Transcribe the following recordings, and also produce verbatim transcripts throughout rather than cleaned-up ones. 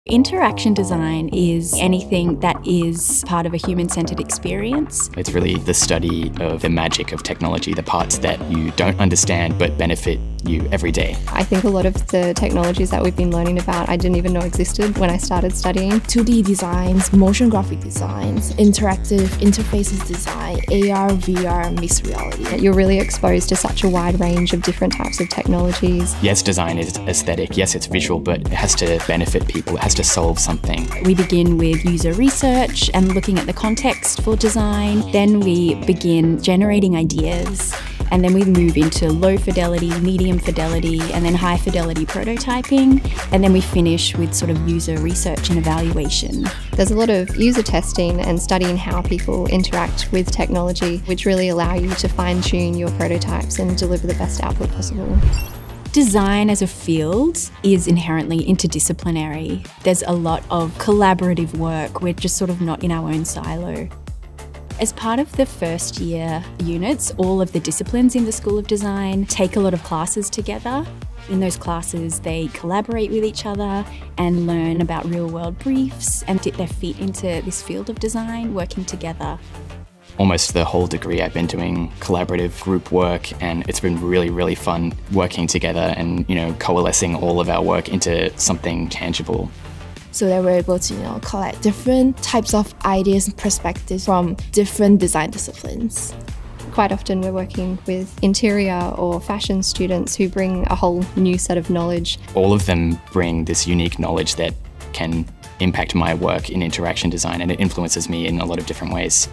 Interaction design is anything that is part of a human-centered experience. It's really the study of the magic of technology, the parts that you don't understand but benefit you every day. I think a lot of the technologies that we've been learning about I didn't even know existed when I started studying. two D designs, motion graphic designs, interactive interfaces design, A R, V R, mixed reality. You're really exposed to such a wide range of different types of technologies. Yes, design is aesthetic, yes, it's visual, but it has to benefit people, it has to solve something. We begin with user research and looking at the context for design. Then we begin generating ideas. And then we move into low fidelity, medium fidelity, and then high fidelity prototyping. And then we finish with sort of user research and evaluation. There's a lot of user testing and studying how people interact with technology, which really allow you to fine-tune your prototypes and deliver the best output possible. Design as a field is inherently interdisciplinary. There's a lot of collaborative work. We're just sort of not in our own silo. As part of the first year units, all of the disciplines in the School of Design take a lot of classes together. In those classes, they collaborate with each other and learn about real-world briefs and dip their feet into this field of design, working together. Almost the whole degree I've been doing collaborative group work, and it's been really, really fun working together and, you know, coalescing all of our work into something tangible. So that we're able to, you know, collect different types of ideas and perspectives from different design disciplines. Quite often we're working with interior or fashion students who bring a whole new set of knowledge. All of them bring this unique knowledge that can impact my work in interaction design, and it influences me in a lot of different ways.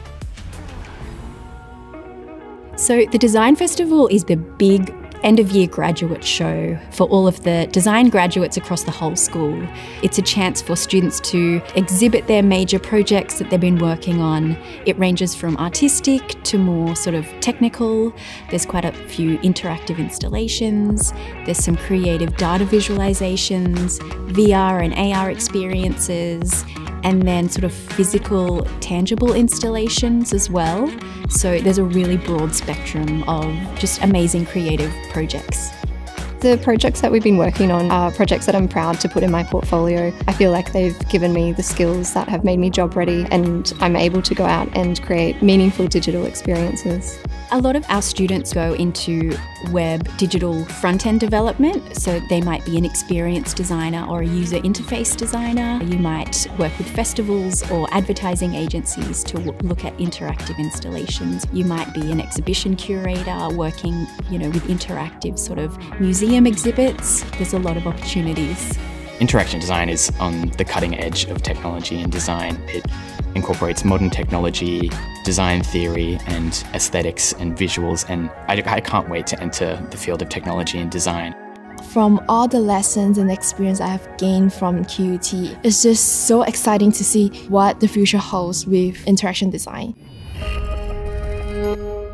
So the Design Festival is the big end-of-year graduate show for all of the design graduates across the whole school. It's a chance for students to exhibit their major projects that they've been working on. It ranges from artistic to more sort of technical. There's quite a few interactive installations. There's some creative data visualizations, V R and A R experiences, and then sort of physical, tangible installations as well. So there's a really broad spectrum of just amazing creative projects. The projects that we've been working on are projects that I'm proud to put in my portfolio. I feel like they've given me the skills that have made me job ready, and I'm able to go out and create meaningful digital experiences. A lot of our students go into web digital front-end development, so they might be an experience designer or a user interface designer. You might work with festivals or advertising agencies to look at interactive installations. You might be an exhibition curator working, you know, with interactive sort of museum exhibits. There's a lot of opportunities. Interaction design is on the cutting edge of technology and design. It incorporates modern technology, design theory, and aesthetics and visuals, and I, I can't wait to enter the field of technology and design. From all the lessons and experience I have gained from Q U T, it's just so exciting to see what the future holds with interaction design.